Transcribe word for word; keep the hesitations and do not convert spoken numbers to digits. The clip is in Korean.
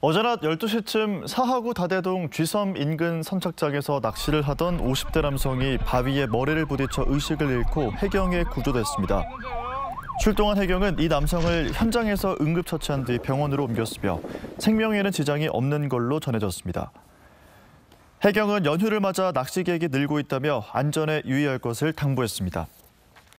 어제 낮 열두 시쯤 사하구 다대동 쥐섬 인근 선착장에서 낚시를 하던 오십 대 남성이 바위에 머리를 부딪혀 의식을 잃고 해경에 구조됐습니다. 출동한 해경은 이 남성을 현장에서 응급처치한 뒤 병원으로 옮겼으며 생명에는 지장이 없는 걸로 전해졌습니다. 해경은 연휴를 맞아 낚시객이 늘고 있다며 안전에 유의할 것을 당부했습니다.